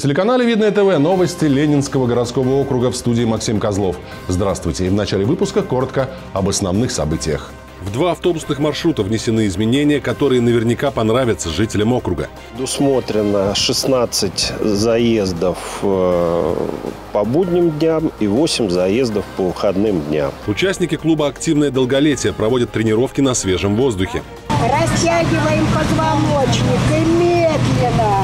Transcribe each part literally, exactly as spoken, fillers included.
телеканале «Видное ТВ» новости Ленинского городского округа, в студии Максим Козлов. Здравствуйте. И в начале выпуска коротко об основных событиях. В два автобусных маршрута внесены изменения, которые наверняка понравятся жителям округа. Предусмотрено шестнадцать заездов по будним дням и восемь заездов по выходным дням. Участники клуба «Активное долголетие» проводят тренировки на свежем воздухе. Растягиваем позвоночник и медленно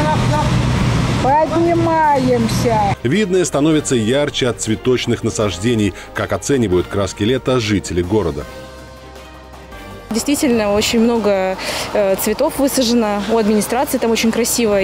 поднимаемся. Видное становится ярче от цветочных насаждений, как оценивают краски лета жители города. Действительно, очень много э, цветов высажено. У администрации там очень красиво.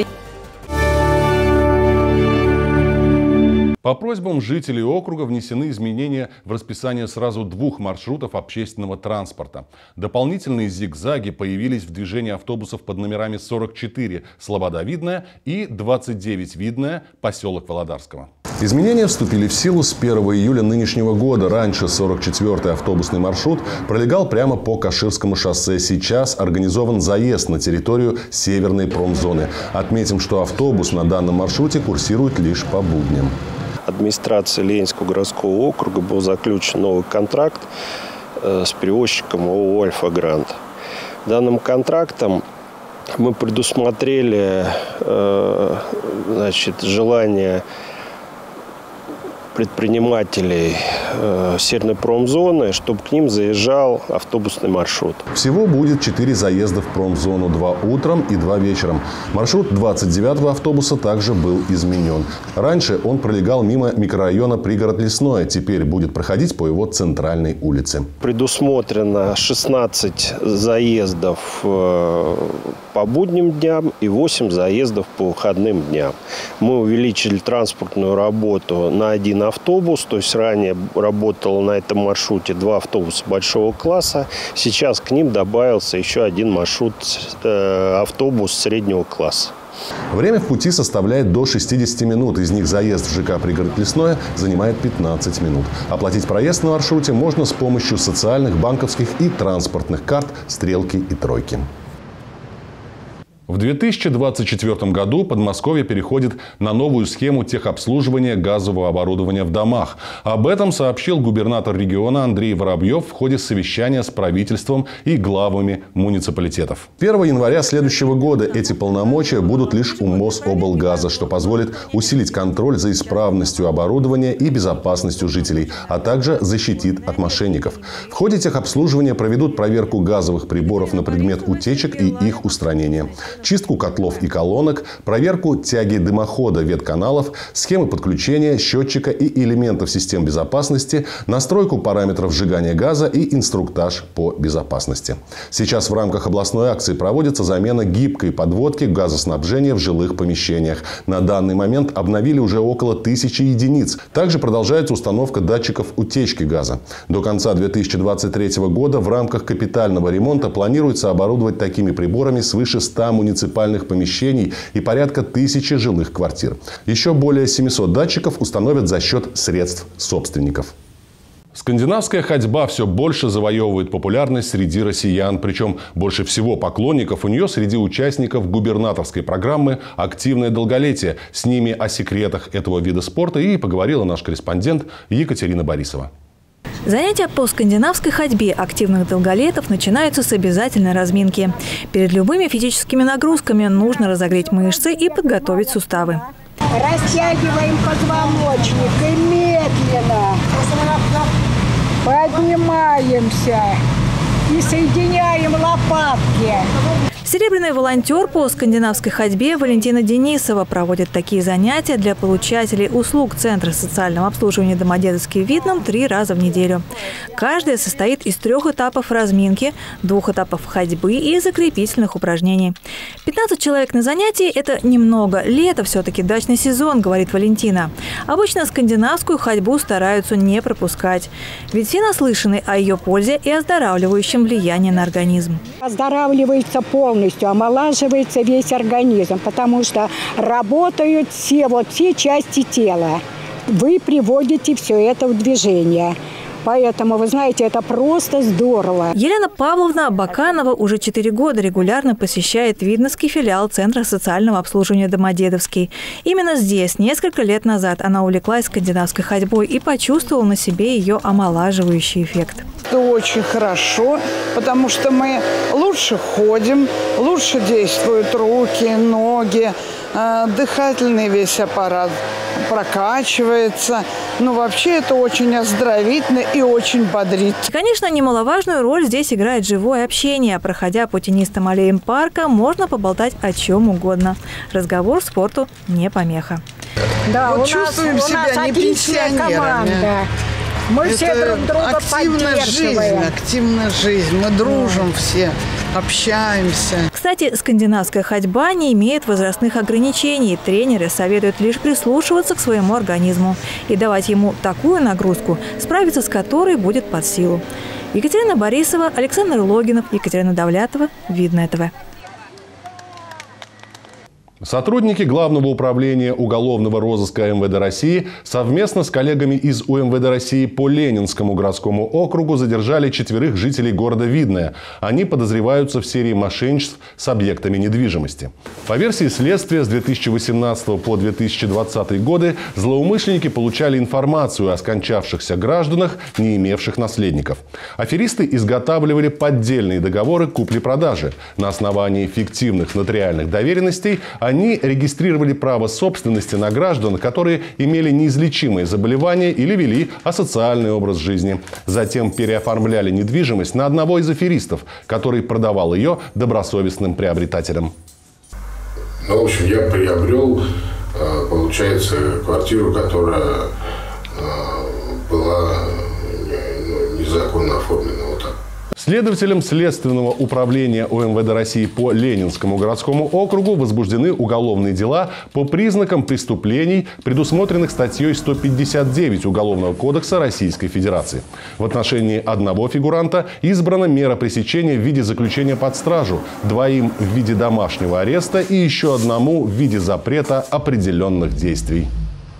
По просьбам жителей округа внесены изменения в расписание сразу двух маршрутов общественного транспорта. Дополнительные зигзаги появились в движении автобусов под номерами сорок четыре Слобода-Видное и двадцать девять Видное, поселок Володарского. Изменения вступили в силу с первого июля нынешнего года. Раньше сорок четвёртый автобусный маршрут пролегал прямо по Каширскому шоссе. Сейчас организован заезд на территорию северной промзоны. Отметим, что автобус на данном маршруте курсирует лишь по будням. Администрацией Ленинского городского округа был заключен новый контракт с перевозчиком ООО «Альфа-Грант». Данным контрактом мы предусмотрели значит, желание предпринимателей э, северной промзоны, чтобы к ним заезжал автобусный маршрут. Всего будет четыре заезда в промзону. Два утром и два вечером. Маршрут двадцать девятого автобуса также был изменен. Раньше он пролегал мимо микрорайона Пригород Лесное. Теперь будет проходить по его центральной улице. Предусмотрено шестнадцать заездов э, по будним дням и восемь заездов по выходным дням. Мы увеличили транспортную работу на один автобус, то есть ранее работало на этом маршруте два автобуса большого класса, сейчас к ним добавился еще один маршрут, э, автобус среднего класса. Время в пути составляет до шестидесяти минут. Из них заезд в ЖК «Пригород Лесное» занимает пятнадцать минут. Оплатить проезд на маршруте можно с помощью социальных, банковских и транспортных карт «Стрелки» и «Тройки». В две тысячи двадцать четвёртом году Подмосковье переходит на новую схему техобслуживания газового оборудования в домах. Об этом сообщил губернатор региона Андрей Воробьев в ходе совещания с правительством и главами муниципалитетов. первого января следующего года эти полномочия будут лишь у Мособлгаза, что позволит усилить контроль за исправностью оборудования и безопасностью жителей, а также защитит от мошенников. В ходе техобслуживания проведут проверку газовых приборов на предмет утечек и их устранения. Чистку котлов и колонок, проверку тяги дымохода ветканалов, схемы подключения, счетчика и элементов систем безопасности, настройку параметров сжигания газа и инструктаж по безопасности. Сейчас в рамках областной акции проводится замена гибкой подводки газоснабжения в жилых помещениях. На данный момент обновили уже около тысячи единиц. Также продолжается установка датчиков утечки газа. До конца две тысячи двадцать третьего года в рамках капитального ремонта планируется оборудовать такими приборами свыше ста муниципальных помещений и порядка тысячи жилых квартир. Еще более семисот датчиков установят за счет средств собственников. Скандинавская ходьба все больше завоевывает популярность среди россиян. Причем больше всего поклонников у нее среди участников губернаторской программы «Активное долголетие». С ними о секретах этого вида спорта и поговорила наш корреспондент Екатерина Борисова. Занятия по скандинавской ходьбе активных долголетов начинаются с обязательной разминки. Перед любыми физическими нагрузками нужно разогреть мышцы и подготовить суставы. Растягиваем позвоночник и медленно поднимаемся и соединяем лопатки. Серебряный волонтер по скандинавской ходьбе Валентина Денисова проводит такие занятия для получателей услуг Центра социального обслуживания Домодедовский в Видном три раза в неделю. Каждая состоит из трех этапов разминки, двух этапов ходьбы и закрепительных упражнений. пятнадцать человек на занятии – это немного. Лето все-таки дачный сезон, говорит Валентина. Обычно скандинавскую ходьбу стараются не пропускать. Ведь все наслышаны о ее пользе и оздоравливающем влиянии на организм. Оздоравливается полностью. Полностью омолаживается весь организм, потому что работают все, вот, все части тела. Вы приводите все это в движение. Поэтому, вы знаете, это просто здорово. Елена Павловна Баканова уже четыре года регулярно посещает Видновский филиал Центра социального обслуживания «Домодедовский». Именно здесь несколько лет назад она увлеклась скандинавской ходьбой и почувствовала на себе ее омолаживающий эффект. Это очень хорошо, потому что мы лучше ходим, лучше действуют руки, ноги, дыхательный весь аппарат прокачивается. Ну, вообще это очень оздоровительно и очень бодрит. Конечно, немаловажную роль здесь играет живое общение. Проходя по тенистым аллеям парка, можно поболтать о чем угодно. Разговор спорту не помеха. Да, вот у чувствуем нас, себя у нас не пенсионерами. Команда. Мы это все друг друга активная жизнь, активная жизнь. Мы дружим все, общаемся. Кстати, скандинавская ходьба не имеет возрастных ограничений. Тренеры советуют лишь прислушиваться к своему организму и давать ему такую нагрузку, справиться с которой будет под силу. Екатерина Борисова, Александр Логинов, Екатерина Давлятова, Видное ТВ. Сотрудники Главного управления уголовного розыска эм вэ дэ России совместно с коллегами из у эм вэ дэ России по Ленинскому городскому округу задержали четверых жителей города Видное. Они подозреваются в серии мошенничеств с объектами недвижимости. По версии следствия, с две тысячи восемнадцатого по две тысячи двадцатый годы злоумышленники получали информацию о скончавшихся гражданах, не имевших наследников. Аферисты изготавливали поддельные договоры купли-продажи. На основании фиктивных нотариальных доверенностей они регистрировали право собственности на граждан, которые имели неизлечимые заболевания или вели асоциальный образ жизни. Затем переоформляли недвижимость на одного из аферистов, который продавал ее добросовестным приобретателям. Ну, в общем, я приобрел, получается, квартиру, которая была незаконно оформлена. Вот так. Следователям Следственного управления у эм вэ дэ России по Ленинскому городскому округу возбуждены уголовные дела по признакам преступлений, предусмотренных статьей сто пятьдесят девять Уголовного кодекса Российской Федерации. В отношении одного фигуранта избрана мера пресечения в виде заключения под стражу, двоим в виде домашнего ареста и еще одному в виде запрета определенных действий.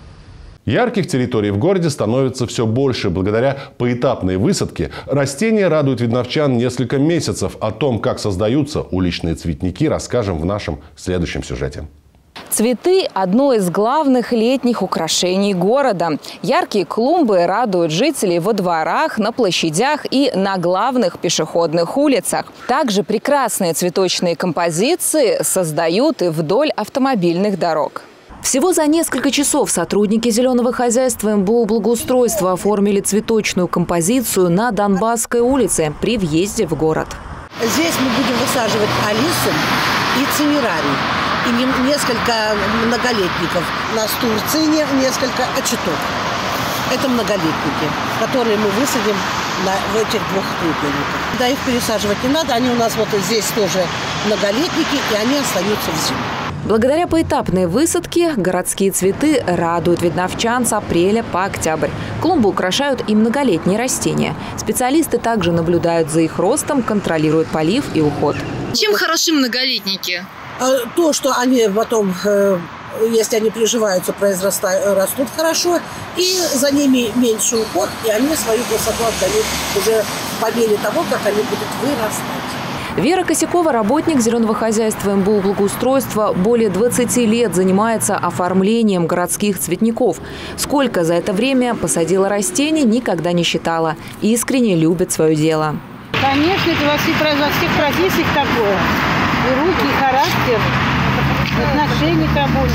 Ярких территорий в городе становится все больше. Благодаря поэтапной высадке растения радуют видновчан несколько месяцев. О том, как создаются уличные цветники, расскажем в нашем следующем сюжете. Цветы – одно из главных летних украшений города. Яркие клумбы радуют жителей во дворах, на площадях и на главных пешеходных улицах. Также прекрасные цветочные композиции создают и вдоль автомобильных дорог. Всего за несколько часов сотрудники зеленого хозяйства эм бэ о «Благоустройство» оформили цветочную композицию на Донбасской улице при въезде в город. Здесь мы будем высаживать алису и цинерарий. И несколько многолетников. На Турции несколько очетов. Это многолетники, которые мы высадим на, в этих двух крупниках. Да, их пересаживать не надо. Они у нас вот здесь тоже многолетники, и они остаются в зиму. Благодаря поэтапной высадке городские цветы радуют видновчан с апреля по октябрь. Клумбы украшают и многолетние растения. Специалисты также наблюдают за их ростом, контролируют полив и уход. Чем хороши многолетники? То, что они потом, если они приживаются, растут хорошо, и за ними меньше уход, и они свою красоту отдают уже по мере того, как они будут вырастать. Вера Косякова, работник зеленого хозяйства эм бэ о «Благоустройство», более двадцати лет занимается оформлением городских цветников. Сколько за это время посадила растений, никогда не считала. Искренне любит свое дело. Конечно, это во всех, во всех профессиях такое. И руки, и характер, и отношение к работе.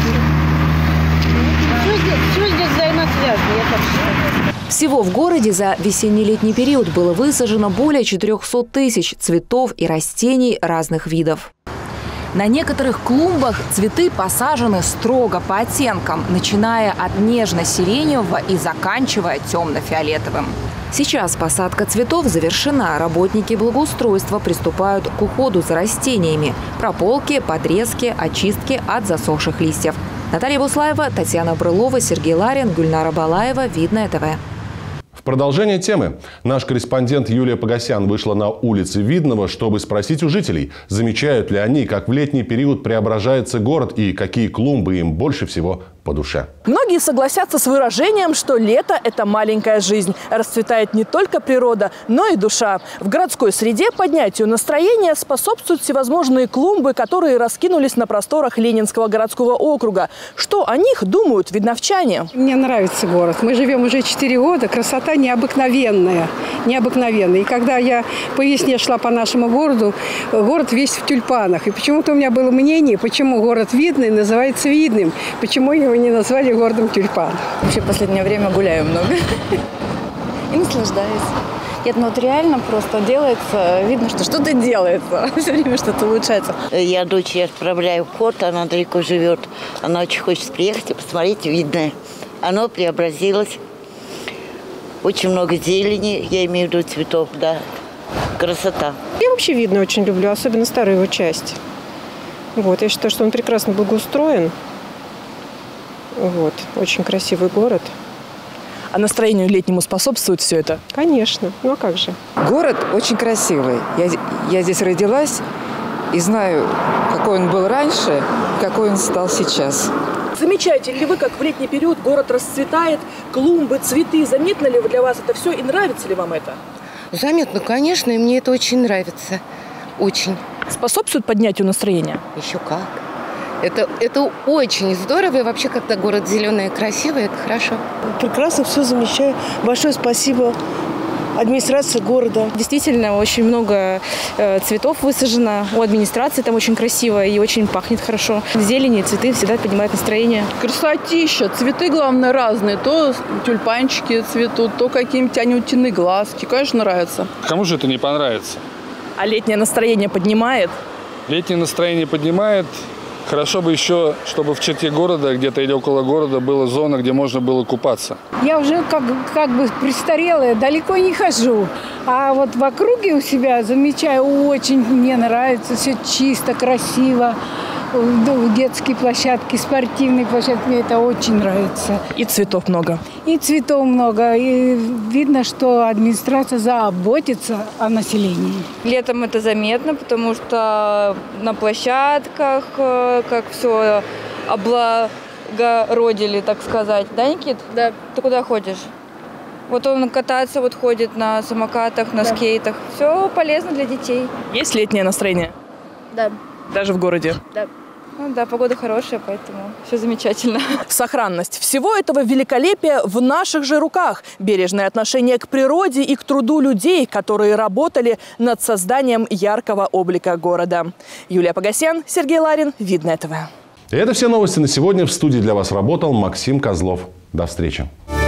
Все здесь, все здесь взаимосвязано, я так считаю. Всего в городе за весенне-летний период было высажено более четырёхсот тысяч цветов и растений разных видов. На некоторых клумбах цветы посажены строго по оттенкам, начиная от нежно-сиреневого и заканчивая темно-фиолетовым. Сейчас посадка цветов завершена. Работники благоустройства приступают к уходу за растениями. Прополки, подрезки, очистки от засохших листьев. Наталья Буслаева, Татьяна Брылова, Сергей Ларин, Гульнара Балаева. Видное ТВ. В продолжение темы наш корреспондент Юлия Погосян вышла на улицы Видного, чтобы спросить у жителей, замечают ли они, как в летний период преображается город и какие клумбы им больше всего по душе. Многие согласятся с выражением, что лето – это маленькая жизнь. Расцветает не только природа, но и душа. В городской среде поднятию настроения способствуют всевозможные клумбы, которые раскинулись на просторах Ленинского городского округа. Что о них думают видновчане? Мне нравится город. Мы живем уже четыре года. Красота необыкновенная. Необыкновенная. И когда я по весне шла по нашему городу, город весь в тюльпанах. И почему-то у меня было мнение, почему город Видный называется Видным. Почему его не назвали городом тюльпан. Вообще в последнее время гуляю много и наслаждаюсь. Нет, ну вот реально просто делается, видно, что что-то делается, все время что-то улучшается. Я дочь, я отправляю в ход, она далеко живет. Она очень хочет приехать и посмотреть Видное. Оно преобразилось. Очень много зелени, я имею в виду цветов, да. Красота. Я вообще Видное очень люблю, особенно старую его часть. Вот, я считаю, что он прекрасно благоустроен. Вот, очень красивый город. А настроению летнему способствует все это? Конечно. Ну а как же? Город очень красивый. Я, я здесь родилась и знаю, какой он был раньше, какой он стал сейчас. Замечаете ли вы, как в летний период город расцветает, клумбы, цветы? Заметно ли для вас это все и нравится ли вам это? Заметно, конечно, и мне это очень нравится. Очень. Способствует поднятию настроения? Еще как. Это, это очень здорово. И вообще, когда город зеленый и красивый, это хорошо. Прекрасно все замечаю. Большое спасибо администрации города. Действительно, очень много э, цветов высажено у администрации. Там очень красиво и очень пахнет хорошо. Зелени, цветы всегда поднимают настроение. Красотища. Цветы, главное, разные. То тюльпанчики цветут, то какие-нибудь анютины глазки. Конечно, нравится. Кому же это не понравится? А летнее настроение поднимает? Летнее настроение поднимает. Хорошо бы еще, чтобы в черте города, где-то или около города, была зона, где можно было купаться. Я уже как, как бы престарелая, далеко не хожу. А вот в округе у себя замечаю, очень мне нравится, все чисто, красиво. Детские площадки, спортивные площадки, мне это очень нравится. И цветов много. И цветов много. И видно, что администрация заботится о населении. Летом это заметно, потому что на площадках, как все облагородили, так сказать. Да, Никит? Да. Ты куда ходишь? Вот он катается, вот ходит на самокатах, на да. скейтах. Все полезно для детей. Есть летнее настроение? Да. Даже в городе? Да. Ну да, погода хорошая, поэтому все замечательно. Сохранность всего этого великолепия в наших же руках. Бережное отношение к природе и к труду людей, которые работали над созданием яркого облика города. Юлия Погосян, Сергей Ларин, Видное ТВ. И это все новости на сегодня. В студии для вас работал Максим Козлов. До встречи.